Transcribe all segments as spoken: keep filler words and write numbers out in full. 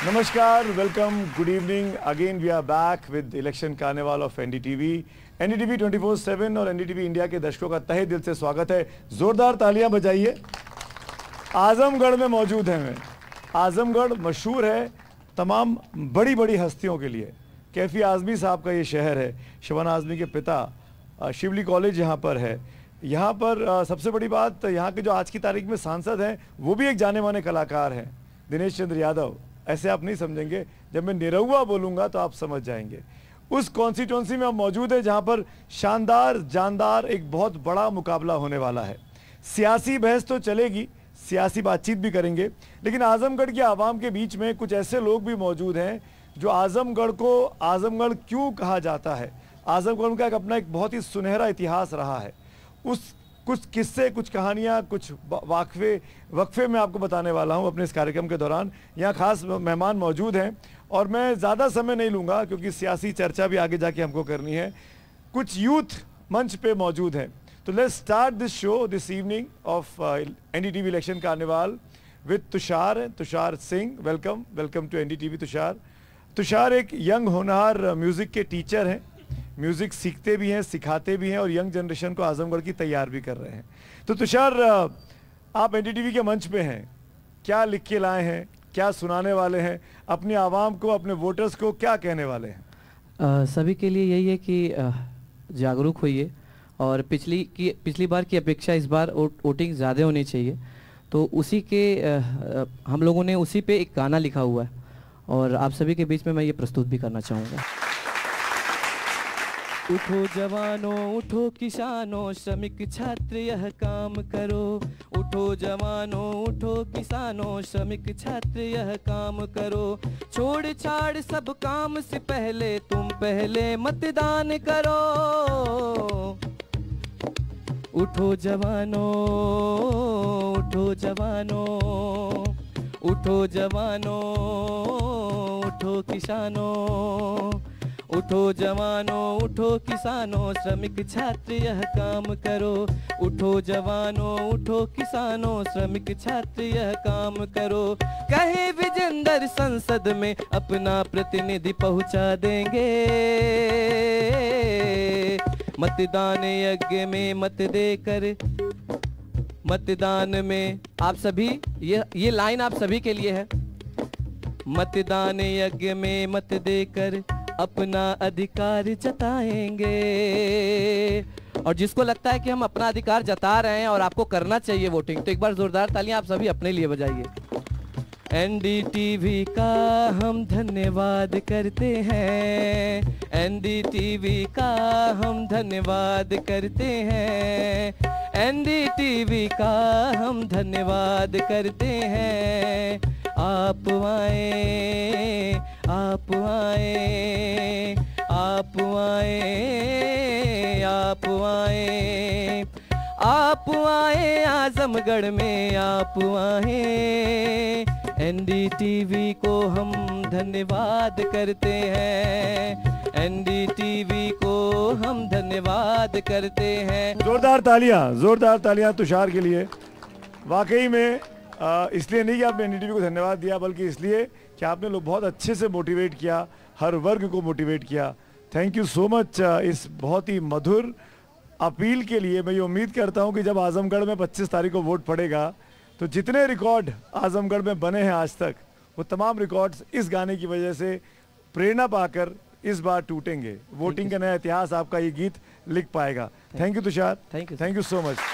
Namaskar, welcome, good evening. Again we are back with election carnival of N D T V. N D T V twenty four seven और N D T V India के दर्शकों का तहे दिल से स्वागत है। जोरदार तालियां बजाइए। आजमगढ़ में मौजूद हैं मैं। आजमगढ़ मशहूर है तमाम बड़ी बड़ी हस्तियों के लिए। कैफी आजमी साहब का ये शहर है। शबाना आजमी के पिता शिवली कॉलेज यहाँ पर है। यहाँ पर सबसे बड़ी बात, यहाँ के जो आज की तारीख में सांसद हैं वो भी एक जाने माने कलाकार हैं, दिनेश चंद्र यादव। ऐसे आप नहीं समझेंगे, जब मैं निरहुआ बोलूँगा तो आप समझ जाएंगे। उस कॉन्स्टिट्यूंसी में हम मौजूद है जहाँ पर शानदार जानदार एक बहुत बड़ा मुकाबला होने वाला है। सियासी बहस तो चलेगी, सियासी बातचीत भी करेंगे, लेकिन आजमगढ़ के आवाम के बीच में कुछ ऐसे लोग भी मौजूद हैं जो आजमगढ़ को आजमगढ़ क्यों कहा जाता है, आजमगढ़ का एक अपना एक बहुत ही सुनहरा इतिहास रहा है, उस कुछ किस्से, कुछ कहानियाँ, कुछ वाकफे वक्फे मैं आपको बताने वाला हूँ अपने इस कार्यक्रम के दौरान। यहाँ खास मेहमान मौजूद हैं और मैं ज़्यादा समय नहीं लूँगा क्योंकि सियासी चर्चा भी आगे जाके हमको करनी है। कुछ यूथ मंच पे मौजूद हैं, तो let's start this show this evening of NDTV election carnival with Tushar Tushar Singh. Welcome welcome to NDTV Tushar. Tushar एक यंग होनहार म्यूज़िक के टीचर हैं, म्यूज़िक सीखते भी हैं, सिखाते भी हैं और यंग जनरेशन को आजमगढ़ की तैयार भी कर रहे हैं। तो तुषार, आप एनडीटीवी के मंच पे हैं, क्या लिख के लाए हैं, क्या सुनाने वाले हैं, अपने आवाम को, अपने वोटर्स को क्या कहने वाले हैं? आ, सभी के लिए यही है कि जागरूक होइए और पिछली की पिछली बार की अपेक्षा इस बार वोटिंग ज़्यादा होनी चाहिए। तो उसी के आ, हम लोगों ने उसी पे एक गाना लिखा हुआ है और आप सभी के बीच में मैं ये प्रस्तुत भी करना चाहूँगा। उठो जवानों, उठो किसानों, श्रमिक छात्र यह काम करो। उठो जवानों, उठो किसानों, श्रमिक छात्र यह काम करो। छोड़ छाड़ सब काम से पहले तुम पहले मतदान करो। उठो जवानों, उठो जवानों, उठो जवानों, उठो किसानों। उठो जवानों, उठो किसानों, श्रमिक छात्र यह काम करो। उठो जवानों, उठो किसानों, श्रमिक छात्र यह काम करो। कहे विजेंद्र संसद में अपना प्रतिनिधि पहुंचा देंगे। मतदान यज्ञ में मत देकर, मतदान में आप सभी, ये ये लाइन आप सभी के लिए है। मतदान यज्ञ में मत देकर अपना अधिकार जताएंगे। और जिसको लगता है कि हम अपना अधिकार जता रहे हैं और आपको करना चाहिए वोटिंग, तो एक बार जोरदार तालियां आप सभी अपने लिए बजाइए। एनडीटीवी का हम धन्यवाद करते हैं, एनडीटीवी का हम धन्यवाद करते हैं, एनडीटीवी का हम धन्यवाद करते हैं। आप आए, आप आए, आप आए, आप आए, आप आए आजमगढ़ में, आप आए। एनडीटीवी को हम धन्यवाद करते हैं, एनडीटीवी को हम धन्यवाद करते हैं। जोरदार तालियां, जोरदार तालियां तुषार के लिए। वाकई में इसलिए नहीं कि आपने एनडीटीवी को धन्यवाद दिया, बल्कि इसलिए कि आपने लोग बहुत अच्छे से मोटिवेट किया, हर वर्ग को मोटिवेट किया। थैंक यू सो मच इस बहुत ही मधुर अपील के लिए। मैं ये उम्मीद करता हूं कि जब आजमगढ़ में पच्चीस तारीख को वोट पड़ेगा तो जितने रिकॉर्ड आजमगढ़ में बने हैं आज तक, वो तमाम रिकॉर्ड्स इस गाने की वजह से प्रेरणा पाकर इस बार टूटेंगे। वोटिंग का नया इतिहास आपका ये गीत लिख पाएगा। Thank you Tushar, thank you, thank you so much.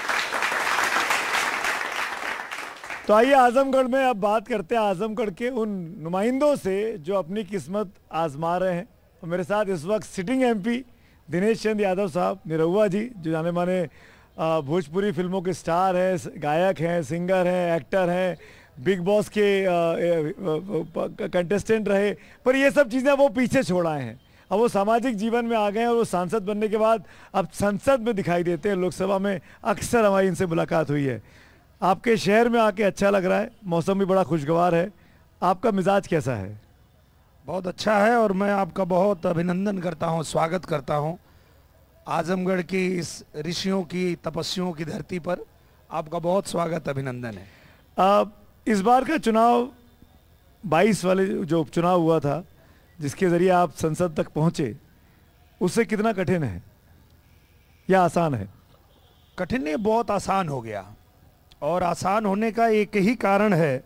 तो आइए आजमगढ़ में अब बात करते हैं आजमगढ़ के उन नुमाइंदों से जो अपनी किस्मत आजमा रहे हैं। और मेरे साथ इस वक्त सिटिंग एमपी दिनेश चंद्र यादव साहब, निरहुआ जी, जो जाने माने भोजपुरी फिल्मों के स्टार हैं, गायक हैं, सिंगर हैं, एक्टर हैं, बिग बॉस के कंटेस्टेंट रहे, पर ये सब चीज़ें वो पीछे छोड़ आए हैं। अब वो सामाजिक जीवन में आ गए हैं और वो सांसद बनने के बाद अब संसद में दिखाई देते हैं, लोकसभा में अक्सर हमारी इनसे मुलाकात हुई है। आपके शहर में आके अच्छा लग रहा है, मौसम भी बड़ा खुशगवार है, आपका मिजाज कैसा है? बहुत अच्छा है और मैं आपका बहुत अभिनंदन करता हूं, स्वागत करता हूं आजमगढ़ की इस ऋषियों की तपस्याओं की धरती पर। आपका बहुत स्वागत, अभिनंदन है। आ, इस बार का चुनाव बाईस वाले जो उपचुनाव हुआ था, जिसके जरिए आप संसद तक पहुंचे, उससे कितना कठिन है या आसान है? कठिन नहीं, बहुत आसान हो गया। और आसान होने का एक ही कारण है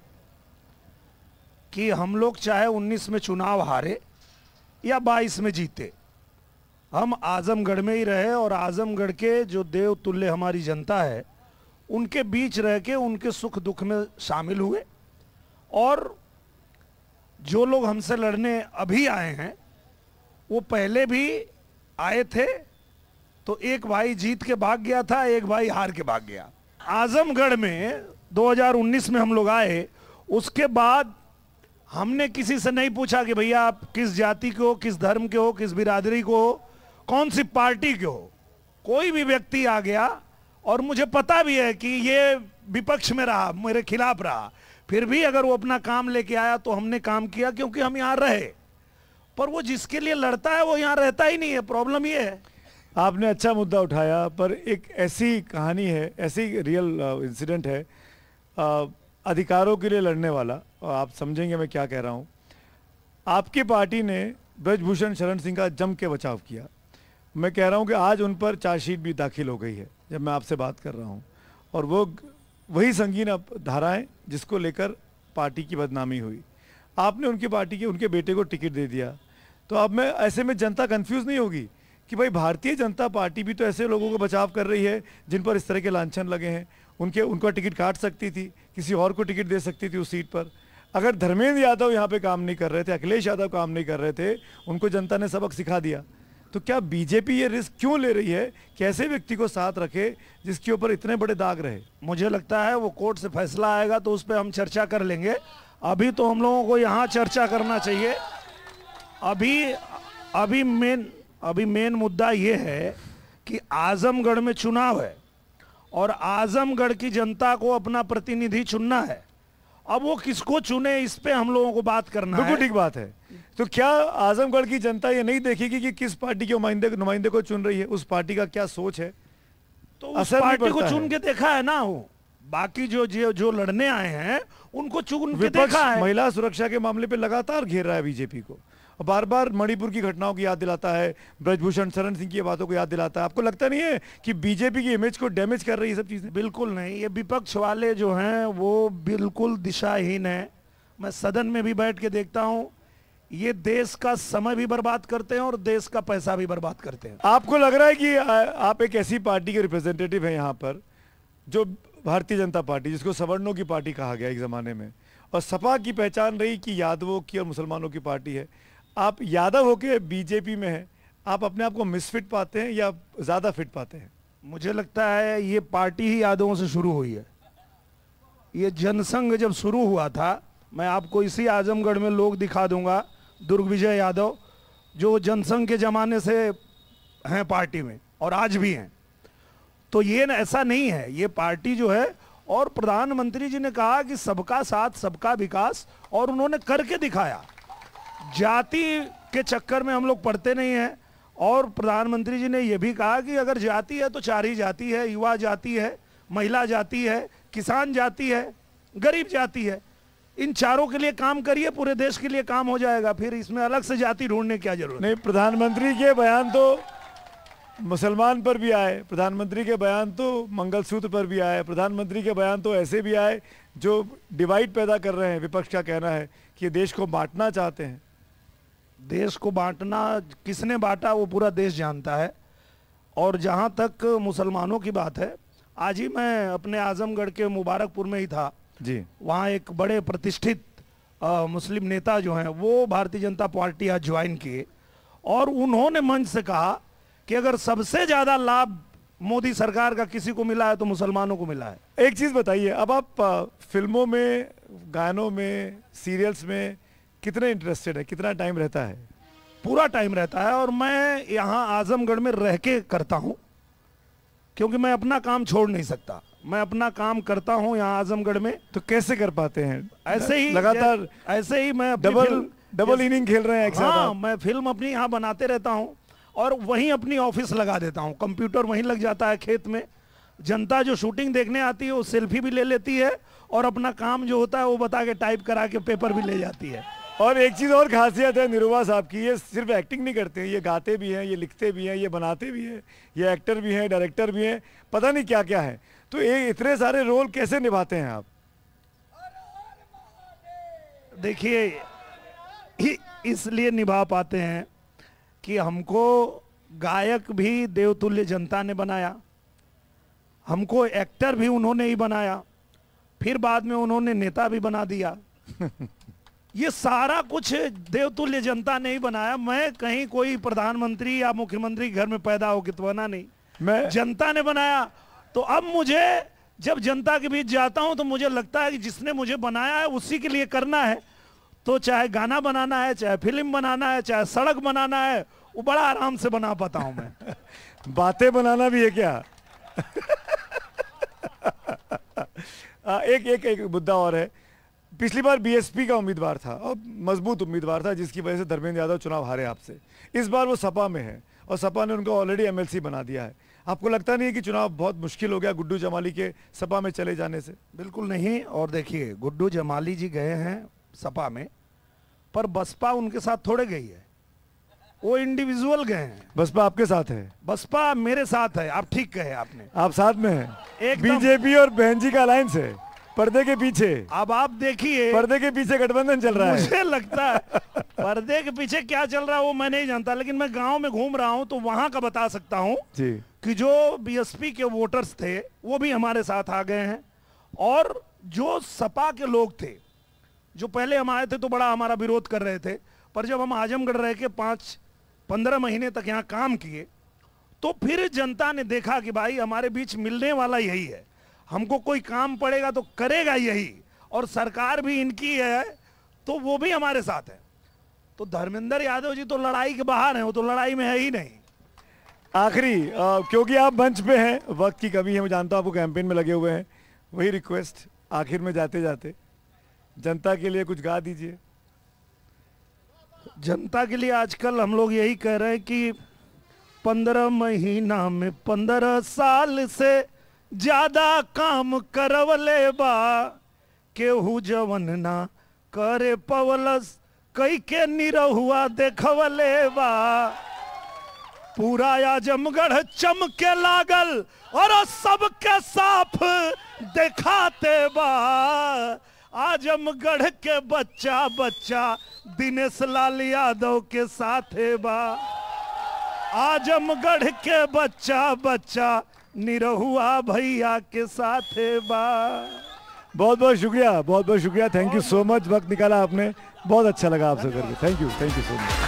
कि हम लोग चाहे उन्नीस में चुनाव हारे या बाईस में जीते, हम आजमगढ़ में ही रहे और आजमगढ़ के जो देव तुल्य हमारी जनता है उनके बीच रह के उनके सुख दुख में शामिल हुए। और जो लोग हमसे लड़ने अभी आए हैं वो पहले भी आए थे, तो एक भाई जीत के भाग गया था, एक भाई हार के भाग गया। आजमगढ़ में दो हज़ार उन्नीस में हम लोग आए, उसके बाद हमने किसी से नहीं पूछा कि भैया आप किस जाति के हो, किस धर्म के हो, किस बिरादरी को हो, कौन सी पार्टी के हो। कोई भी व्यक्ति आ गया, और मुझे पता भी है कि ये विपक्ष में रहा, मेरे खिलाफ रहा, फिर भी अगर वो अपना काम लेके आया तो हमने काम किया, क्योंकि हम यहाँ रहे। पर वो जिसके लिए लड़ता है वो यहाँ रहता ही नहीं है, प्रॉब्लम ये है। आपने अच्छा मुद्दा उठाया, पर एक ऐसी कहानी है, ऐसी रियल इंसिडेंट है आ, अधिकारों के लिए लड़ने वाला, और आप समझेंगे मैं क्या कह रहा हूँ। आपकी पार्टी ने ब्रजभूषण शरण सिंह का जम के बचाव किया। मैं कह रहा हूँ कि आज उन पर चार्जशीट भी दाखिल हो गई है जब मैं आपसे बात कर रहा हूँ, और वो वही संगीन धाराएं जिसको लेकर पार्टी की बदनामी हुई। आपने उनकी पार्टी के उनके बेटे को टिकट दे दिया, तो अब मैं ऐसे में जनता कंफ्यूज नहीं होगी कि भाई भारतीय जनता पार्टी भी तो ऐसे लोगों को बचाव कर रही है जिन पर इस तरह के लांछन लगे हैं। उनके उनका टिकट काट सकती थी, किसी और को टिकट दे सकती थी उस सीट पर। अगर धर्मेंद्र यादव यहाँ पे काम नहीं कर रहे थे, अखिलेश यादव काम नहीं कर रहे थे, उनको जनता ने सबक सिखा दिया। तो क्या बीजेपी ये रिस्क क्यों ले रही है, कैसे व्यक्ति को साथ रखे जिसके ऊपर इतने बड़े दाग रहे? मुझे लगता है वो कोर्ट से फैसला आएगा तो उस पर हम चर्चा कर लेंगे। अभी तो हम लोगों को यहाँ चर्चा करना चाहिए। अभी अभी मेन अभी मेन मुद्दा ये है कि आजमगढ़ में चुनाव है और आजमगढ़ की जनता को अपना प्रतिनिधि चुनना है। अब वो किसको चुने, इस पे हम लोगों को बात करना है। बिल्कुल ठीक बात है। तो क्या आजमगढ़ की जनता ये नहीं देखेगी कि किस पार्टी के नुमाइंदे नुमाइंदे को चुन रही है, उस पार्टी का क्या सोच है? तो उस पार्टी को चुन के देखा है ना। हो बाकी जो जो जो लड़ने आए हैं उनको चुन के देखा है। महिला सुरक्षा के मामले पे लगातार घेर रहा है बीजेपी को, और बार बार मणिपुर की घटनाओं की याद दिलाता है, ब्रजभूषण शरण सिंह की बातों को याद दिलाता है। आपको लगता नहीं है कि बीजेपी की इमेज को डैमेज कर रही है सब चीजें? बिल्कुल नहीं, ये विपक्ष वाले जो हैं वो बिल्कुल दिशाहीन है। मैं सदन में भी बैठ के देखता हूँ, ये देश का समय भी बर्बाद करते हैं और देश का पैसा भी बर्बाद करते हैं। आपको लग रहा है कि आप एक ऐसी पार्टी के रिप्रेजेंटेटिव हैं यहाँ पर, जो भारतीय जनता पार्टी, जिसको सवर्णों की पार्टी कहा गया एक जमाने में, और सपा की पहचान रही कि यादवों की और मुसलमानों की पार्टी है, आप यादव होके बीजेपी में हैं, आप अपने आप को मिसफिट पाते हैं या ज्यादा फिट पाते हैं? मुझे लगता है ये पार्टी ही यादवों से शुरू हुई है। ये जनसंघ जब शुरू हुआ था, मैं आपको इसी आजमगढ़ में लोग दिखा दूंगा, दुर्ग विजय यादव जो जनसंघ के जमाने से हैं पार्टी में और आज भी हैं। तो ये ऐसा नहीं है, ये पार्टी जो है, और प्रधानमंत्री जी ने कहा कि सबका साथ सबका विकास, और उन्होंने करके दिखाया। जाति के चक्कर में हम लोग पढ़ते नहीं हैं। और प्रधानमंत्री जी ने यह भी कहा कि अगर जाति है तो चार ही जाति है, युवा जाति है, महिला जाति है, किसान जाति है, गरीब जाति है। इन चारों के लिए काम करिए, पूरे देश के लिए काम हो जाएगा। फिर इसमें अलग से जाति ढूंढने की क्या जरूरत नहीं। प्रधानमंत्री के बयान तो मुसलमान पर भी आए, प्रधानमंत्री के बयान तो मंगलसूत्र पर भी आए, प्रधानमंत्री के बयान तो ऐसे भी आए जो डिवाइड पैदा कर रहे हैं। विपक्ष का कहना है कि देश को बांटना चाहते हैं। देश को बांटना किसने बांटा वो पूरा देश जानता है। और जहां तक मुसलमानों की बात है, आज ही मैं अपने आजमगढ़ के मुबारकपुर में ही था जी। वहाँ एक बड़े प्रतिष्ठित आ, मुस्लिम नेता जो हैं वो भारतीय जनता पार्टी आज ज्वाइन किए, और उन्होंने मंच से कहा कि अगर सबसे ज़्यादा लाभ मोदी सरकार का किसी को मिला है तो मुसलमानों को मिला है। एक चीज़ बताइए, अब आप आ, फिल्मों में, गानों में, सीरियल्स में कितने इंटरेस्टेड है, कितना टाइम रहता है? पूरा टाइम रहता है, और मैं यहाँ आजमगढ़ में रह के करता हूँ, क्योंकि मैं अपना काम छोड़ नहीं सकता। मैं अपना काम करता हूँ यहाँ आजमगढ़ में। तो कैसे कर पाते हैं? ऐसे ही लगातार, ऐसे ही मैं डबल डबल इनिंग खेल रहे हैं एक साथ? हाँ, मैं फिल्म अपनी यहाँ बनाते रहता हूँ और वहीं अपनी ऑफिस लगा देता हूँ। कंप्यूटर वहीं लग जाता है खेत में, जनता जो शूटिंग देखने आती है वो सेल्फी भी ले लेती है और अपना काम जो होता है वो बता के टाइप करा के पेपर भी ले जाती है। और एक चीज़ और खासियत है निरुआ साहब की, ये सिर्फ एक्टिंग नहीं करते हैं, ये गाते भी हैं, ये लिखते भी हैं, ये बनाते भी हैं, ये एक्टर भी हैं, डायरेक्टर भी हैं, पता नहीं क्या क्या है। तो ये इतने सारे रोल कैसे निभाते हैं आप? देखिए इसलिए निभा पाते हैं कि हमको गायक भी देवतुल्य जनता ने बनाया, हमको एक्टर भी उन्होंने ही बनाया, फिर बाद में उन्होंने नेता भी बना दिया। ये सारा कुछ देवतुल्य जनता ने ही बनाया। मैं कहीं कोई प्रधानमंत्री या मुख्यमंत्री घर में पैदा होकर तो बना नहीं, मैं जनता ने बनाया। तो अब मुझे जब जनता के बीच जाता हूं तो मुझे लगता है कि जिसने मुझे बनाया है उसी के लिए करना है। तो चाहे गाना बनाना है, चाहे फिल्म बनाना है, चाहे सड़क बनाना है, वो बड़ा आराम से बना पाता हूं मैं। बातें बनाना भी है क्या? आ, एक एक एक मुद्दा और है। पिछली बार बीएसपी का उम्मीदवार था और मजबूत उम्मीदवार था, जिसकी वजह से धर्मेंद्र यादव चुनाव हारे आपसे। इस बार वो सपा में है और सपा ने उनको ऑलरेडी एमएलसी बना दिया है। आपको लगता नहीं है कि चुनाव बहुत मुश्किल हो गया गुड्डू जमाली के सपा में चले जाने से? बिल्कुल नहीं। और देखिए गुड्डू जमाली जी गए हैं सपा में, पर बसपा उनके साथ थोड़े गई है, वो इंडिविजुअल गए हैं। बसपा आपके साथ है? बसपा मेरे साथ है। आप ठीक कहे आपने, आप साथ में हैं। बीजेपी और बहन जी का अलायंस है पर्दे के पीछे। अब आप देखिए पर्दे के पीछे गठबंधन चल रहा है। मुझे लगता है पर्दे के पीछे क्या चल रहा है वो मैं नहीं जानता, लेकिन मैं गांव में घूम रहा हूं तो वहां का बता सकता हूं कि जो बीएसपी के वोटर्स थे वो भी हमारे साथ आ गए हैं। और जो सपा के लोग थे जो पहले हम आए थे तो बड़ा हमारा विरोध कर रहे थे, पर जब हम आजमगढ़ रह के पांच पंद्रह महीने तक यहाँ काम किए तो फिर जनता ने देखा कि भाई हमारे बीच मिलने वाला यही है, हमको कोई काम पड़ेगा तो करेगा यही, और सरकार भी इनकी है तो वो भी हमारे साथ है। तो धर्मेंद्र यादव जी तो लड़ाई के बाहर हैं, वो तो लड़ाई में है ही नहीं। आखिरी, क्योंकि आप मंच पे हैं, वक्त की कमी है, मैं जानता हूं आपको कैंपेन में लगे हुए हैं, वही रिक्वेस्ट आखिर में जाते जाते जनता के लिए कुछ गा दीजिए। जनता के लिए आजकल हम लोग यही कह रहे हैं कि पंद्रह महीना में पंद्रह साल से ज्यादा काम करवले बा, केहू जवन ना करे पवलस कई के निरहुआ देखवले बा। पूरा आजमगढ़ चमके लागल और सबके साफ दिखाते बा। आजमगढ़ के बच्चा बच्चा दिनेश लाल यादव के साथे बा। आजमगढ़ के बच्चा बच्चा निरहुआ भैया के साथे बा। बहुत बहुत शुक्रिया, बहुत बहुत शुक्रिया, थैंक यू सो मच, वक्त निकाला आपने, बहुत अच्छा लगा आपसे करके, thank you, thank you so much.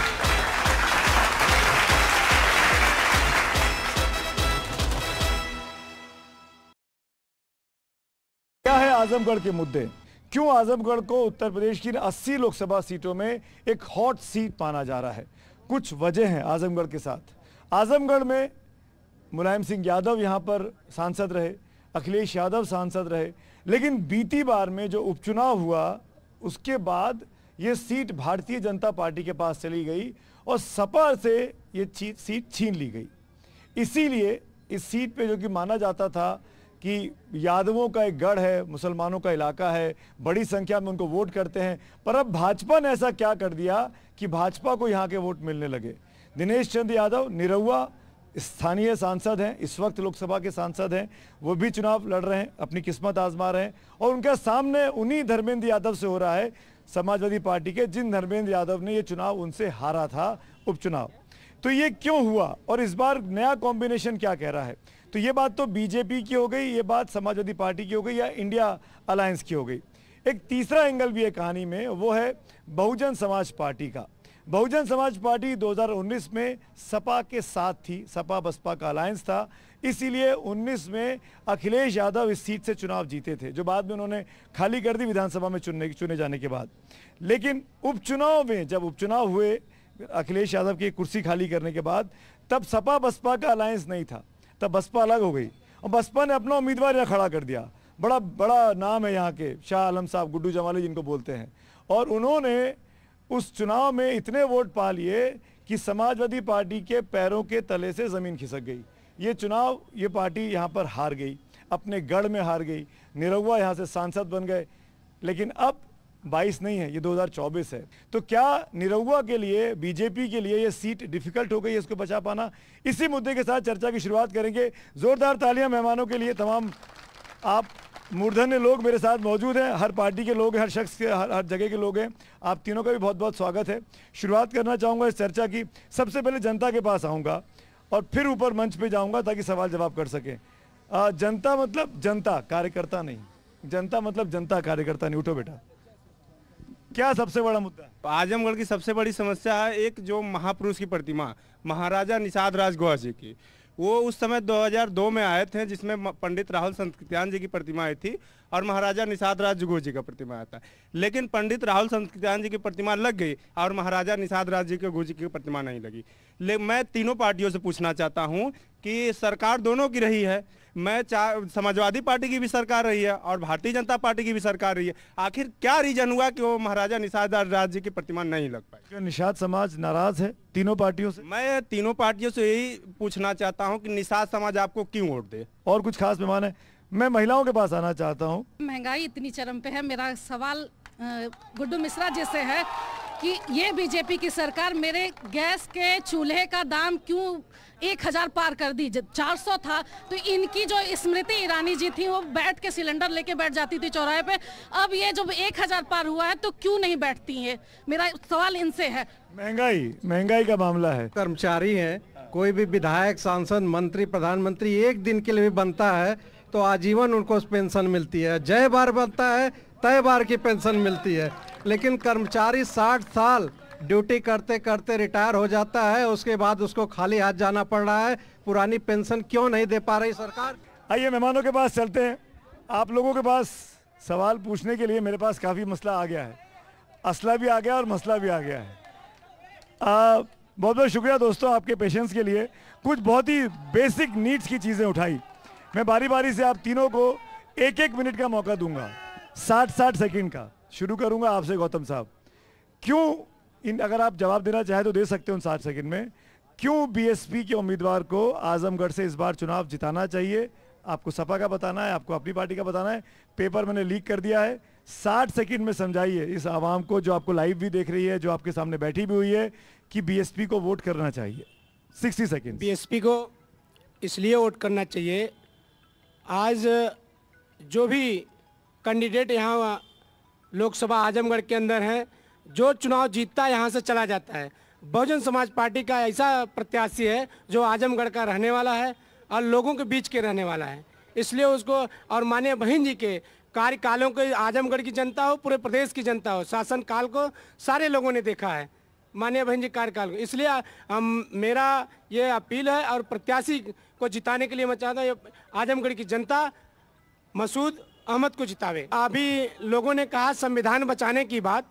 क्या है आजमगढ़ के मुद्दे, क्यों आजमगढ़ को उत्तर प्रदेश की अस्सी लोकसभा सीटों में एक हॉट सीट माना जा रहा है? कुछ वजह हैं आजमगढ़ के साथ। आजमगढ़ में मुलायम सिंह यादव यहां पर सांसद रहे, अखिलेश यादव सांसद रहे, लेकिन बीती बार में जो उपचुनाव हुआ उसके बाद ये सीट भारतीय जनता पार्टी के पास चली गई और सपा से ये सीट छीन ली गई। इसीलिए इस सीट पे जो कि माना जाता था कि यादवों का एक गढ़ है, मुसलमानों का इलाका है, बड़ी संख्या में उनको वोट करते हैं, पर अब भाजपा ने ऐसा क्या कर दिया कि भाजपा को यहाँ के वोट मिलने लगे। दिनेश चंद्र यादव निरहुआ स्थानीय सांसद हैं, इस वक्त लोकसभा के सांसद हैं, वो भी चुनाव लड़ रहे हैं, अपनी किस्मत आजमा रहे हैं, और उनके सामने उन्हीं धर्मेंद्र यादव से हो रहा है, समाजवादी पार्टी के, जिन धर्मेंद्र यादव ने ये चुनाव उनसे हारा था उपचुनाव। तो ये क्यों हुआ और इस बार नया कॉम्बिनेशन क्या कह रहा है? तो ये बात तो बीजेपी की हो गई, ये बात समाजवादी पार्टी की हो गई या इंडिया अलायंस की हो गई। एक तीसरा एंगल भी है कहानी में, वो है बहुजन समाज पार्टी का। बहुजन समाज पार्टी दो हज़ार उन्नीस में सपा के साथ थी, सपा बसपा का अलायंस था, इसीलिए उन्नीस में अखिलेश यादव इस सीट से चुनाव जीते थे, जो बाद में उन्होंने खाली कर दी विधानसभा में चुनने चुने जाने के बाद। लेकिन उपचुनाव में जब उपचुनाव हुए अखिलेश यादव की कुर्सी खाली करने के बाद, तब सपा बसपा का अलायंस नहीं था, तब बसपा अलग हो गई और बसपा ने अपना उम्मीदवार यहाँ खड़ा कर दिया। बड़ा बड़ा नाम है यहाँ के, शाह आलम साहब, गुड्डू जमाली जिनको बोलते हैं, और उन्होंने उस चुनाव में इतने वोट पा लिए कि समाजवादी पार्टी के पैरों के तले से जमीन खिसक गई, ये चुनाव ये पार्टी यहाँ पर हार गई, अपने गढ़ में हार गई, निरहुआ यहाँ से सांसद बन गए, लेकिन अब बाईस नहीं है, ये दो हज़ार चौबीस है। तो क्या निरहुआ के लिए, बीजेपी के लिए ये सीट डिफिकल्ट हो गई है इसको बचा पाना? इसी मुद्दे के साथ चर्चा की शुरुआत करेंगे। जोरदार तालियां मेहमानों के लिए। तमाम आप मूर्धन्य लोग मेरे साथ मौजूद हैं, हर पार्टी के लोग हैं, हर शख्स के, हर हर जगह के लोग हैं। आप तीनों का भी बहुत बहुत स्वागत है। शुरुआत करना चाहूँगा इस चर्चा की। सबसे पहले जनता के पास आऊँगा और फिर ऊपर मंच पे जाऊँगा ताकि सवाल जवाब कर सकें। आ, जनता मतलब जनता, कार्यकर्ता नहीं। जनता मतलब जनता, कार्यकर्ता नहीं। उठो बेटा, क्या सबसे बड़ा मुद्दा है? आजमगढ़ की सबसे बड़ी समस्या है एक जो महापुरुष की प्रतिमा महाराजा निषाद राज गौर जी की, वो उस समय दो हज़ार दो में आए थे, जिसमें पंडित राहुल संकीर्तन जी की प्रतिमा आई थी और महाराजा निषाद राज जुगो जी का प्रतिमा आया था। लेकिन पंडित राहुल संकीर्तन जी की प्रतिमा लग गई और महाराजा निषाद राज जी के गुरु जी की प्रतिमा नहीं लगी। ले मैं तीनों पार्टियों से पूछना चाहता हूँ कि सरकार दोनों की रही है, मैं चाह समाजवादी पार्टी की भी सरकार रही है और भारतीय जनता पार्टी की भी सरकार रही है, आखिर क्या रीजन हुआ कि वो महाराजा निषाद राज जी की प्रतिमा नहीं लग पाई? क्या निषाद समाज नाराज है तीनों पार्टियों से? मैं तीनों पार्टियों से यही पूछना चाहता हूं कि निषाद समाज आपको क्यों वोट दे? और कुछ खास मेहमान है? मैं महिलाओं के पास आना चाहता हूं। महंगाई इतनी चरम पे है, मेरा सवाल गुड्डू मिश्रा जी से है कि ये बीजेपी की सरकार मेरे गैस के चूल्हे का दाम क्यों एक हजार पार कर दी? जब चार सौ था तो इनकी जो स्मृति ईरानी जी थी वो बैठ के सिलेंडर लेके बैठ जाती थी चौराहे पे, अब ये जब एक हजार पार हुआ है तो क्यों नहीं बैठती है? मेरा सवाल इनसे है। महंगाई महंगाई का मामला है। कर्मचारी हैं, कोई भी विधायक, सांसद, मंत्री, प्रधानमंत्री एक दिन के लिए भी बनता है तो आजीवन उनको पेंशन मिलती है। जय बार बनता है तय बार की पेंशन मिलती है, लेकिन कर्मचारी साठ साल ड्यूटी करते करते रिटायर हो जाता है, उसके बाद उसको खाली हाथ जाना पड़ रहा है। पुरानी पेंशन क्यों नहीं दे पा रही सरकार? आइए मेहमानों के पास चलते हैं। आप लोगों के पास सवाल पूछने के लिए मेरे पास काफ़ी मसला आ गया है, असला भी आ गया और मसला भी आ गया है। आ, बहुत बहुत शुक्रिया दोस्तों आपके पेशेंस के लिए। कुछ बहुत ही बेसिक नीड्स की चीज़ें उठाई। मैं बारी बारी से आप तीनों को एक एक मिनट का मौका दूंगा, साठ साठ सेकंड का। शुरू करूंगा आपसे गौतम साहब, क्यों इन अगर आप जवाब देना चाहें तो दे सकते हो उन साठ सेकंड में, क्यों बीएसपी के उम्मीदवार को आजमगढ़ से इस बार चुनाव जिताना चाहिए? आपको सपा का बताना है, आपको अपनी पार्टी का बताना है। पेपर मैंने लीक कर दिया है। साठ सेकंड में समझाइए इस आवाम को जो आपको लाइव भी देख रही है, जो आपके सामने बैठी भी हुई है, कि बीएसपी को वोट करना चाहिए। साठ सेकंड। बीएसपी को इसलिए वोट करना चाहिए, आज जो भी कैंडिडेट यहाँ लोकसभा आजमगढ़ के अंदर हैं, जो चुनाव जीतता है यहाँ से चला जाता है। बहुजन समाज पार्टी का ऐसा प्रत्याशी है जो आजमगढ़ का रहने वाला है और लोगों के बीच के रहने वाला है, इसलिए उसको और माननीय बहन जी के कार्यकालों को आजमगढ़ की जनता हो, पूरे प्रदेश की जनता हो, शासन काल को सारे लोगों ने देखा है, माननीय बहन जी कार्यकाल को। इसलिए हम मेरा ये अपील है और प्रत्याशी को जिताने के लिए मैं चाहता हूँ आजमगढ़ की जनता मसूद अहमद को जितावे। अभी लोगों ने कहा संविधान बचाने की बात,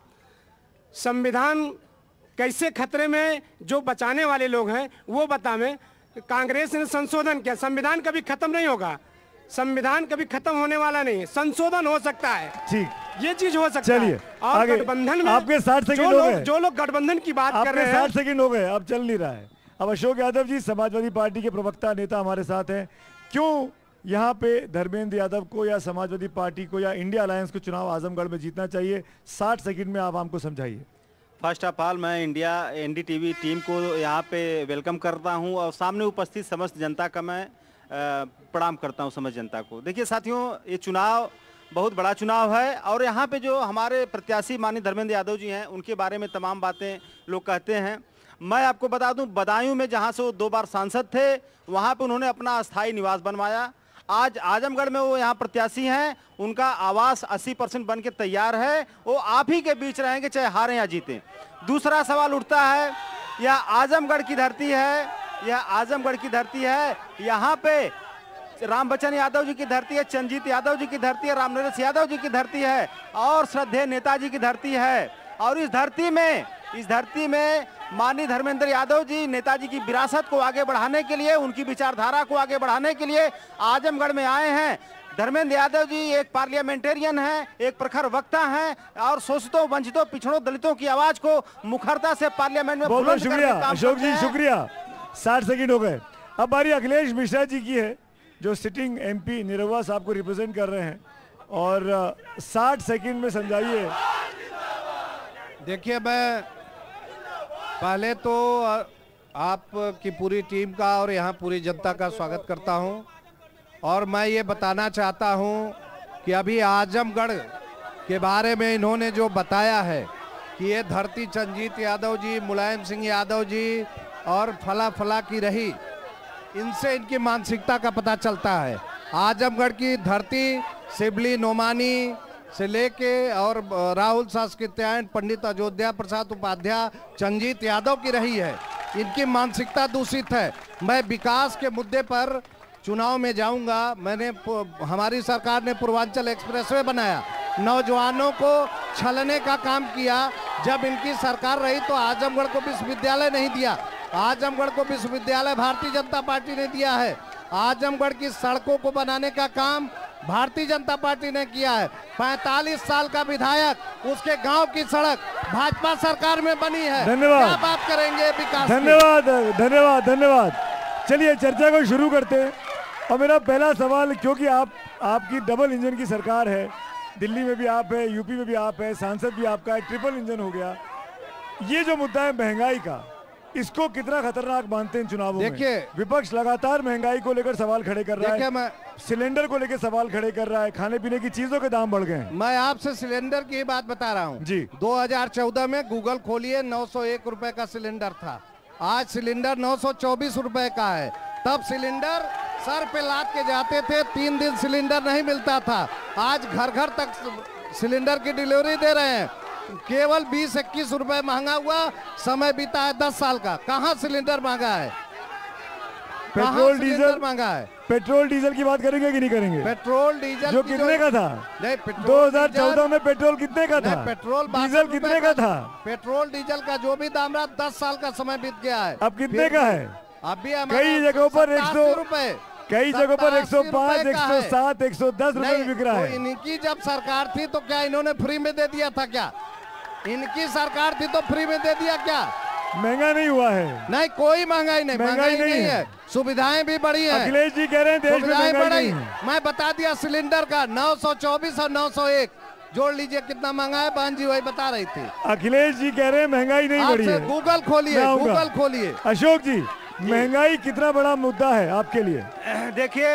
संविधान कैसे खतरे में, जो बचाने वाले लोग हैं वो बतावें। कांग्रेस ने संशोधन किया, संविधान कभी खत्म नहीं होगा, संविधान कभी खत्म होने वाला नहीं है, संशोधन हो सकता है। ठीक, ये चीज हो सकता है। और गठबंधन में आपके साठ सेकंड हो गए, जो लोग गठबंधन की बात कर रहे हैं, साठ सेकंड हो गए, अब चल नहीं रहा है। अब अशोक यादव जी समाजवादी पार्टी के प्रवक्ता नेता हमारे साथ हैं, क्यों यहाँ पे धर्मेंद्र यादव को या समाजवादी पार्टी को या इंडिया अलायंस को चुनाव आजमगढ़ में जीतना चाहिए? साठ सेकंड में आप हमको समझाइए। फर्स्ट ऑफ ऑल मैं इंडिया एनडीटीवी टीम को यहाँ पे वेलकम करता हूँ और सामने उपस्थित समस्त जनता का मैं प्रणाम करता हूँ, समस्त जनता को। देखिए साथियों, ये चुनाव बहुत बड़ा चुनाव है और यहाँ पे जो हमारे प्रत्याशी माननीय धर्मेंद्र यादव जी हैं, उनके बारे में तमाम बातें लोग कहते हैं। मैं आपको बता दूं, बदायूं में जहाँ से वो दो बार सांसद थे, वहाँ पे उन्होंने अपना अस्थायी निवास बनवाया। आज आजमगढ़ में वो यहाँ प्रत्याशी हैं, उनका आवास अस्सी परसेंट बन के तैयार है, वो आप ही के बीच रहेंगे चाहे हारें या जीतें। दूसरा सवाल उठता है, यह आजमगढ़ की धरती है, यह आजमगढ़ की धरती है, यहाँ पे राम बच्चन यादव जी की धरती है, चंद्रजीत यादव जी की धरती है, रामनरेश यादव जी की धरती है और श्रद्धेय नेताजी की धरती है। और इस धरती में इस धरती में माननीय धर्मेंद्र यादव जी नेताजी की विरासत को आगे बढ़ाने के लिए, उनकी विचारधारा को आगे बढ़ाने के लिए आजमगढ़ में आए हैं। धर्मेंद्र यादव जी एक पार्लियामेंटेरियन हैं, एक प्रखर वक्ता हैं और शोषितों, वंचितों, पिछड़ों, दलितों की आवाज को मुखरता से पार्लियामेंट में बहुत बहुत शुक्रिया अशोक जी, शुक्रिया। साठ सेकंड हो गए। अब बारी अखिलेश मिश्रा जी की है, जो सिटिंग एमपी निरहुआ साहब को रिप्रेजेंट कर रहे हैं, और साठ सेकंड में समझाइए। देखिए, मैं पहले तो आपकी पूरी टीम का और यहाँ पूरी जनता का स्वागत करता हूँ, और मैं ये बताना चाहता हूँ कि अभी आजमगढ़ के बारे में इन्होंने जो बताया है कि ये धरती चंजीत यादव जी, मुलायम सिंह यादव जी और फला फला की रही, इनसे इनकी मानसिकता का पता चलता है। आजमगढ़ की धरती शिबली नोमानी से लेके और राहुल सांस्कृत्यायन, पंडित अयोध्या प्रसाद उपाध्याय, चंजीत यादव की रही है। इनकी मानसिकता दूषित है। मैं विकास के मुद्दे पर चुनाव में जाऊंगा। मैंने हमारी सरकार ने पूर्वांचल एक्सप्रेसवे बनाया, नौजवानों को छलने का काम किया। जब इनकी सरकार रही तो आजमगढ़ को विश्वविद्यालय नहीं दिया। आजमगढ़ को विश्वविद्यालय भारतीय जनता पार्टी ने दिया है। आजमगढ़ की सड़कों को बनाने का काम भारतीय जनता पार्टी ने किया है। पैंतालीस साल का विधायक, उसके गांव की सड़क भाजपा सरकार में बनी है। धन्यवाद। क्या बात करेंगे विकास? धन्यवाद, धन्यवाद, धन्यवाद। चलिए चर्चा को शुरू करते हैं। और मेरा पहला सवाल, क्योंकि आप आपकी डबल इंजन की सरकार है, दिल्ली में भी आप है, यूपी में भी आप है, सांसद भी आपका है, ट्रिपल इंजन हो गया। ये जो मुद्दा है महंगाई का, इसको कितना खतरनाक मानते हैं चुनावों में? देखिए, विपक्ष लगातार महंगाई को लेकर सवाल खड़े कर रहा है, मैं सिलेंडर को लेकर सवाल खड़े कर रहा है, खाने पीने की चीजों के दाम बढ़ गए हैं। मैं आपसे सिलेंडर की बात बता रहा हूँ जी। दो हज़ार चौदह में गूगल खोलिए, नौ सौ एक रुपए का सिलेंडर था। आज सिलेंडर नौ सौ चौबीस रुपए का है। तब सिलेंडर सर पे लाद के जाते थे, तीन दिन सिलेंडर नहीं मिलता था। आज घर घर तक सिलेंडर की डिलीवरी दे रहे हैं। केवल बीस इक्कीस रुपए महंगा हुआ, समय बीता है दस साल का। कहाँ सिलेंडर महंगा है? पेट्रोल डीजल महंगा है। पेट्रोल डीजल की बात करेंगे कि नहीं करेंगे? पेट्रोल डीजल जो कितने का था? नहीं, दो हज़ार चौदह में पेट्रोल कितने का था? पेट्रोल डीजल कितने का था? पेट्रोल डीजल का जो भी दाम रहा, दस साल का समय बीत गया है। अब कितने का है? अभी कई जगहों पर एक सौ रुपए, कई जगहों पर एक सौ पाँच, एक सौ सात, एक सौ दस रुपए में बिक रहा है। इनकी जब सरकार थी तो क्या इन्होंने फ्री में दे दिया था? क्या इनकी सरकार थी तो फ्री में दे दिया? क्या महंगा नहीं हुआ है? नहीं, कोई महंगाई नहीं, महंगाई नहीं, नहीं है। सुविधाएं भी बढ़ी हैं। अखिलेश जी कह रहे हैं देश में महंगाई नहीं है। मैं बता दिया, सिलेंडर का नौ सौ चौबीस और नौ सौ एक जोड़ लीजिए कितना महंगा है। बहन जी वही बता रही थी। अखिलेश जी कह रहे हैं महंगाई नहीं बढ़ी है। गूगल खोलिए, गूगल खोलिए। अशोक जी, महंगाई कितना बड़ा मुद्दा है आपके लिए? देखिए,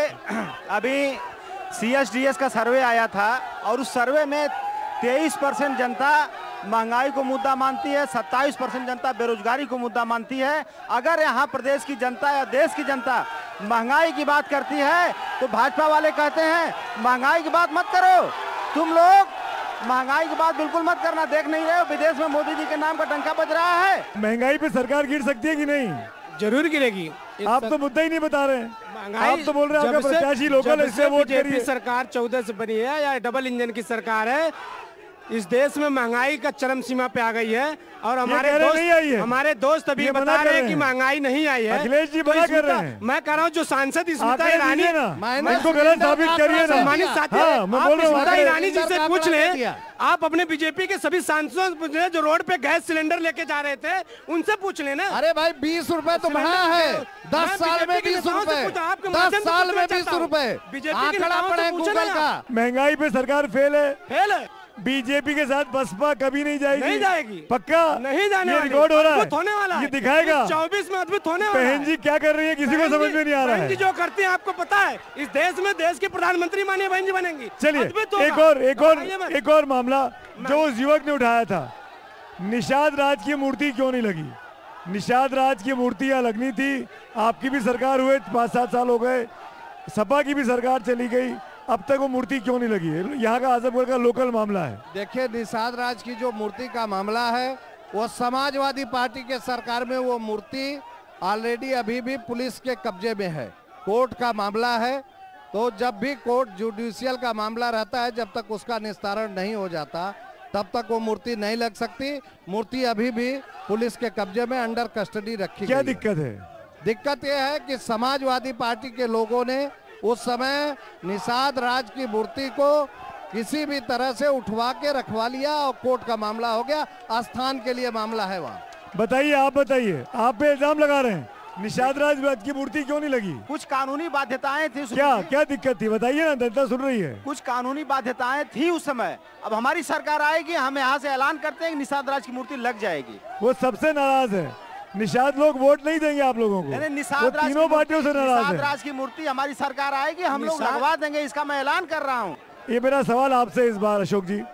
अभी सी एस डी एस का सर्वे आया था और उस सर्वे में तेईस परसेंट जनता महंगाई को मुद्दा मानती है, सत्ताईस परसेंट जनता बेरोजगारी को मुद्दा मानती है। अगर यहाँ प्रदेश की जनता या देश की जनता महंगाई की बात करती है तो भाजपा वाले कहते हैं महंगाई की बात मत करो, तुम लोग महंगाई की बात बिल्कुल मत करना। देख नहीं रहे हो विदेश में मोदी जी के नाम का डंका बज रहा है। महंगाई पे सरकार गिर सकती है कि नहीं? जरूर गिरेगी। आप तो मुद्दा ही नहीं बता रहे हैं। आप तो बोल रहे हैं आपका प्रत्याशी लोकल, इससे वोट करिए। सरकार चौदह से बनी है या डबल इंजन की सरकार है, इस देश में महंगाई का चरम सीमा पे आ गई है। और हमारे दोस्त नहीं आई है। हमारे दोस्त अभी बता रहे हैं कि महंगाई नहीं आई है। अखिलेश जी बना कर रहे हैं। मैं कह रहा हूँ जो सांसद स्मिता ईरानी इनको गलत साबित करिए ना। सम्मानित साथी, आप स्मिता ईरानी जी से पूछ लें, आप अपने बीजेपी के सभी सांसदों से पूछ लें जो रोड पे गैस सिलेंडर लेके जा रहे थे, उनसे पूछ लेना। अरे भाई, बीस रुपए तो बढ़ा है। दस साल में बीस रुपए, दस साल में बीस रुपए। आंकड़ा पड़े गूगल का। महंगाई पे सरकार फेल है। फेल है। बीजेपी के साथ बसपा कभी नहीं जाएगी। नहीं जाएगी। पक्का नहीं जाने ये रिकॉर्ड हो रहा है, होने वाला ये दिखाएगा। चौबीस में अद्भुत होने वाला है। बहन जी क्या कर रही है किसी को समझ में नहीं आ रहा है। जो करती है आपको पता है, इस देश में देश की प्रधानमंत्री मानिए बहन जी बनेंगी। चलिए एक और एक और एक और मामला जो उस युवक ने उठाया था, निषाद राज की मूर्ति क्यों नहीं लगी? निषाद राज की मूर्तियां लगनी थी। आपकी भी सरकार हुए पाँच सात साल हो गए, सपा की भी सरकार चली गई, अब तक वो मूर्ति क्यों नहीं लगी है? यहाँ का आजमगढ़ का लोकल मामला है। देखिए, निषाद राज की जो मूर्ति का मामला है, वो समाजवादी पार्टी के सरकार में वो मूर्ति ऑलरेडी अभी भी पुलिस के कब्जे में है। कोर्ट का मामला है, तो जब भी कोर्ट जुडिशियल का मामला रहता है, जब तक उसका निस्तारण नहीं हो जाता तब तक वो मूर्ति नहीं लग सकती। मूर्ति अभी भी पुलिस के कब्जे में अंडर कस्टडी रखी। क्या दिक्कत है? दिक्कत यह है कि समाजवादी पार्टी के लोगों ने उस समय निषाद राज की मूर्ति को किसी भी तरह से उठवा के रखवा लिया और कोर्ट का मामला हो गया। स्थान के लिए मामला है वहाँ। बताइए, आप बताइए, आप पे इल्जाम लगा रहे हैं। निषाद राज की मूर्ति क्यों नहीं लगी? कुछ कानूनी बाध्यताएं थी। क्या क्या दिक्कत थी बताइए ना, जनता सुन रही है। कुछ कानूनी बाध्यताएं थी उस समय। अब हमारी सरकार आएगी, हम यहाँ से ऐलान करते हैं कि निषाद राज की मूर्ति लग जाएगी। वो सबसे नाराज है, निषाद लोग वोट नहीं देंगे आप लोगों को। नहीं, वो निषाद राज तीनों पार्टियों से नाराज निषाद है। राज की मूर्ति हमारी सरकार आएगी, हम लोग लगवा देंगे, इसका मैं ऐलान कर रहा हूँ। ये मेरा सवाल आपसे इस बार अशोक जी,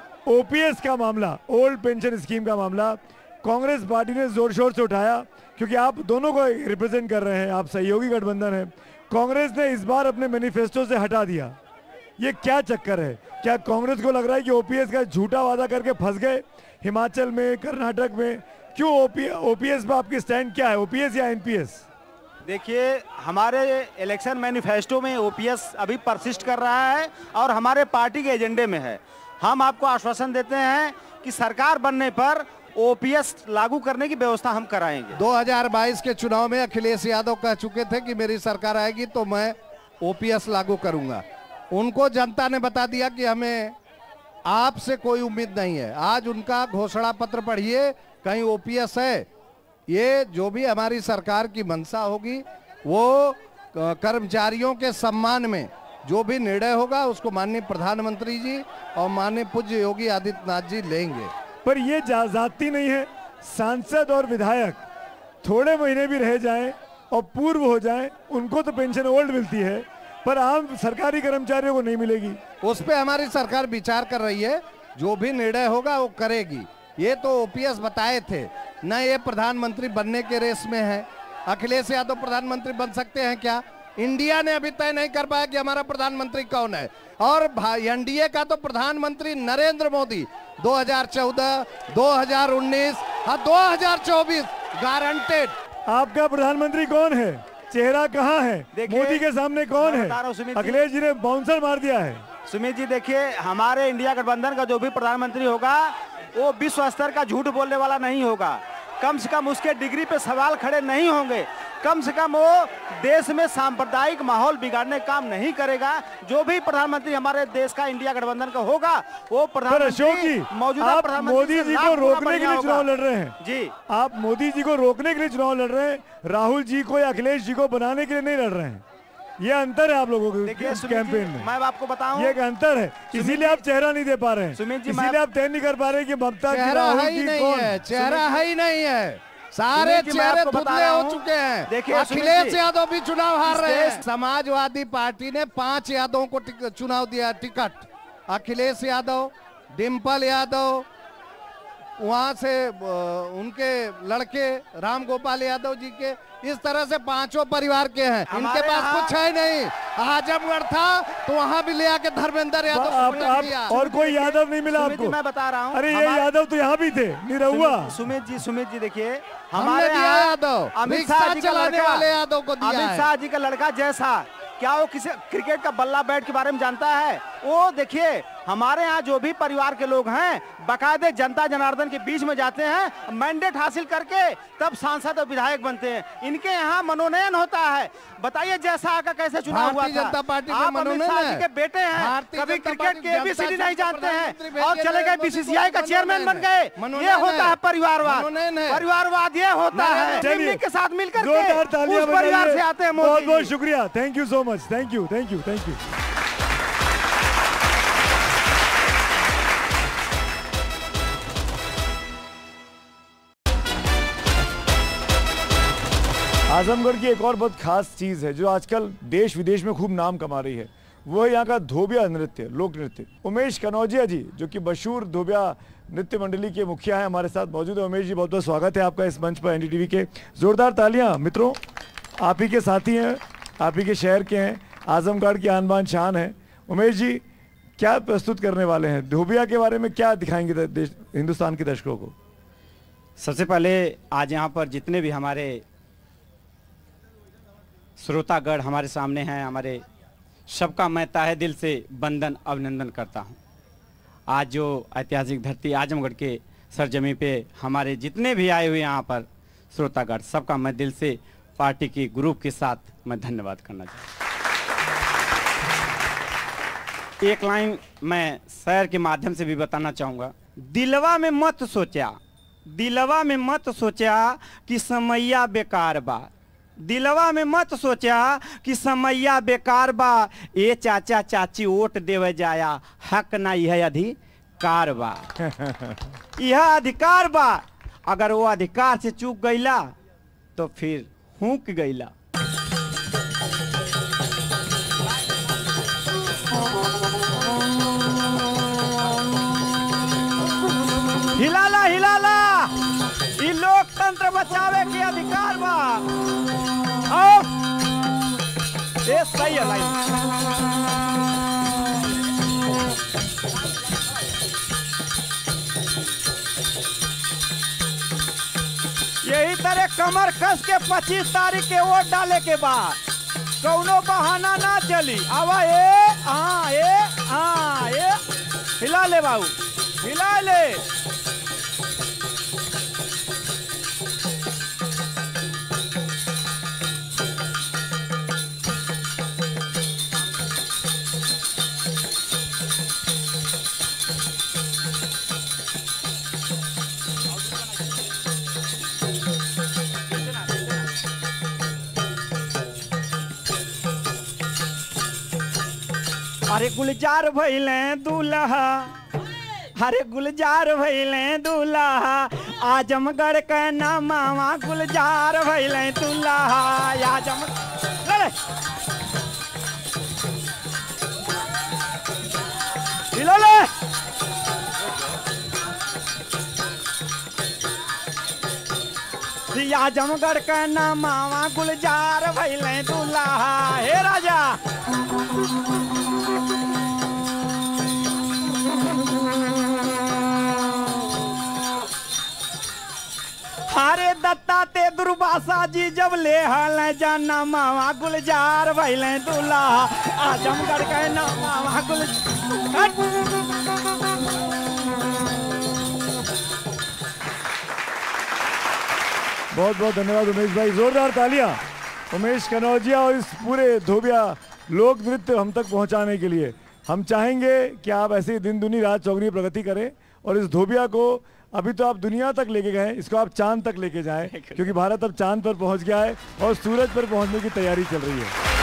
ओपीएस का मामला, ओल्ड पेंशन स्कीम का मामला कांग्रेस पार्टी ने जोर शोर से उठाया, क्योंकि आप दोनों को रिप्रेजेंट कर रहे हैं, आप सहयोगी गठबंधन है। कांग्रेस ने इस बार अपने मैनिफेस्टो से हटा दिया, ये क्या चक्कर है? क्या कांग्रेस को लग रहा है कि ओपीएस का झूठा वादा करके फंस गए हिमाचल में, कर्नाटक में? क्यों ओपीएस ओपीएस पे आपकी स्टैंड क्या है, ओपीएस या एनपीएस? देखिए, हमारे इलेक्शन मैनिफेस्टो में ओपीएस अभी परसिस्ट कर रहा है और हमारे पार्टी के एजेंडे में है। हम आपको आश्वासन देते हैं कि सरकार बनने पर ओपीएस लागू करने की व्यवस्था हम कराएंगे। दो हज़ार बाईस के चुनाव में अखिलेश यादव कह चुके थे कि मेरी सरकार आएगी तो मैं ओपीएस लागू करूंगा। उनको जनता ने बता दिया कि हमें आपसे कोई उम्मीद नहीं है। आज उनका घोषणा पत्र पढ़िए, कहीं ओपीएस है? ये जो भी हमारी सरकार की मंशा होगी वो कर्मचारियों के सम्मान में जो भी निर्णय होगा उसको माननीय प्रधानमंत्री जी और माननीय पूज्य योगी आदित्यनाथ जी लेंगे। पर ये जाति नहीं है, सांसद और विधायक थोड़े महीने भी रह जाएं और पूर्व हो जाएं, उनको तो पेंशन ओल्ड मिलती है, पर आम सरकारी कर्मचारियों को नहीं मिलेगी। उस पे हमारी सरकार विचार कर रही है, जो भी निर्णय होगा वो करेगी। ये तो ओपीएस बताए थे न, ये प्रधानमंत्री बनने के रेस में है। अखिलेश यादव प्रधानमंत्री बन सकते हैं क्या? इंडिया ने अभी तय नहीं कर पाया कि हमारा प्रधानमंत्री कौन है। और एनडीए का तो प्रधानमंत्री नरेंद्र मोदी दो हज़ार चौदह, दो हज़ार उन्नीस, हाँ दो हज़ार चौबीस गारंटेड। आपका प्रधानमंत्री कौन है? चेहरा कहाँ है? मोदी के सामने कौन है? अखिलेश जी ने बाउंसर मार दिया है। सुमित जी देखिए, हमारे इंडिया गठबंधन का जो भी प्रधानमंत्री होगा वो विश्व स्तर का झूठ बोलने वाला नहीं होगा। कम से कम उसके डिग्री पे सवाल खड़े नहीं होंगे। कम से कम वो देश में सांप्रदायिक माहौल बिगाड़ने काम नहीं करेगा। जो भी प्रधानमंत्री हमारे देश का इंडिया गठबंधन का होगा वो प्रधानमंत्री मौजूदा प्रधानमंत्री मोदी जी को रोकने के लिए चुनाव लड़ रहे हैं जी। आप मोदी जी को रोकने के लिए चुनाव लड़ रहे हैं, राहुल जी को या अखिलेश जी को बनाने के लिए नहीं लड़ रहे हैं। ये अंतर है आप लोगों के कैंपेन में। मैं आपको बताऊं, ये एक अंतर है, इसीलिए आप चेहरा नहीं दे पा रहे हैं, इसीलिए आप तय नहीं कर पा रहे कि ममता की राहुल की कौन है। चेहरा है ही नहीं है, सारे चेहरे धुंधले हो चुके हैं। देखिए, अखिलेश यादव भी चुनाव हार रहे हैं। समाजवादी पार्टी ने पांच यादवों को चुनाव दिया टिकट, अखिलेश यादव, डिम्पल यादव, वहां से उनके लड़के राम गोपाल यादव जी के, इस तरह से पांचों परिवार के हैं। इनके पास कुछ है नहीं। आजमगढ़ था तो वहां भी ले आके धर्मेंद्र यादव आप, आप, और कोई यादव नहीं मिला आपको? मैं बता रहा हूँ, अरे ये यादव तो यहाँ भी थे, निरहुआ। सुमित जी सुमित जी देखिए, हमारे यादव अमित शाह जी चलाने वाले यादव को दिया अमित शाह जी का लड़का जैसा, क्या वो किसी क्रिकेट का बल्ला बैट के बारे में जानता है? वो देखिए, हमारे यहाँ जो भी परिवार के लोग हैं बाकायदे जनता जनार्दन के बीच में जाते हैं, मैंडेट हासिल करके तब सांसद और विधायक बनते हैं। इनके यहाँ मनोनयन होता है। बताइए जैसा का कैसे चुनाव हुआ था? जनता पार्टी आप अमित शाह जी के बेटे हैं, कभी क्रिकेट के एबीसीडी नहीं जानते हैं और चले गए बीसीसीआई का चेयरमैन बन गए। ये होता है परिवारवाद। परिवारवाद ये होता है। चलिए के साथ मिलकर जोरदार तालियां उस परिवार से आते हैं। बहुत बहुत शुक्रिया, thank you so much, thank you thank you thank you. Azamgarh की एक और बहुत खास चीज है जो आजकल देश विदेश में खूब नाम कमा रही है, वो है यहाँ का धोबिया नृत्य, लोक नृत्य। उमेश कनौजिया जी जो कि मशहूर धोबिया नृत्य मंडली के मुखिया हैं, हमारे साथ मौजूद है। उमेश जी, बहुत बहुत स्वागत है आपका इस मंच पर एनडीटीवी के। जोरदार तालियां मित्रों, आप ही के साथी हैं, आप ही के शहर के हैं, आजमगढ़ की आन बान शान है। उमेश जी, क्या प्रस्तुत करने वाले हैं? धोबिया के बारे में क्या दिखाएंगे हिंदुस्तान के दर्शकों को? सबसे पहले आज यहाँ पर जितने भी हमारे श्रोतागढ़ हमारे सामने हैं, हमारे सबका मैं ताहे दिल से वंदन अभिनंदन करता हूं। आज जो ऐतिहासिक धरती आजमगढ़ के सरजमी पे हमारे जितने भी आए हुए यहाँ पर श्रोतागढ़, सबका मैं दिल से पार्टी की ग्रुप के साथ मैं धन्यवाद करना चाहता हूँ। एक लाइन मैं शहर के माध्यम से भी बताना चाहूँगा। दिलवा में मत सोचा, दिलवा में मत सोचा कि समैया बेकार बा, दिलवा में मत सोचा कि समैया बेकार बा, ये चाचा चाची वोट देवे जाया, हक ना यह अधिकार बा। यह अधिकार बा, अगर वो अधिकार से चूक गईला तो फिर हुक गईला। हिलाला हिलाला, ये लोकतंत्र बचावे के अधिकार बा। आओ, ये सही है लाइन। यही तरह कमर कस के पच्चीस तारीख के वोट डाले के बाद कौनो बहाना ना चली। आवा ए हाँ ए हाँ ए, हिला ले बाबू, हिला ले। अरे गुलजार भइले दूल्हा, अरे गुलजार भइले दूल्हा, आजमगढ़ के नामावा गुलजार भइले दूल्हा। आजम ले ले आजमगढ़ के नामावा गुलजार भइले दूल्हा। हे राजा हारे दत्ता ते दुर्वासा जी जब ले हाल जाना मावा गुलजार भइले दूल्हा। आजमगढ़ के नामावा गुल बहुत बहुत धन्यवाद उमेश भाई, जोरदार तालियां उमेश कनौजिया और इस पूरे धोबिया लोक नृत्य हम तक पहुंचाने के लिए। हम चाहेंगे कि आप ऐसे ही दिन दुनी रात चौगनी प्रगति करें और इस धोबिया को, अभी तो आप दुनिया तक लेके गए, इसको आप चांद तक लेके जाएं, क्योंकि भारत अब चांद पर पहुंच गया है और सूरज पर पहुंचने की तैयारी चल रही है।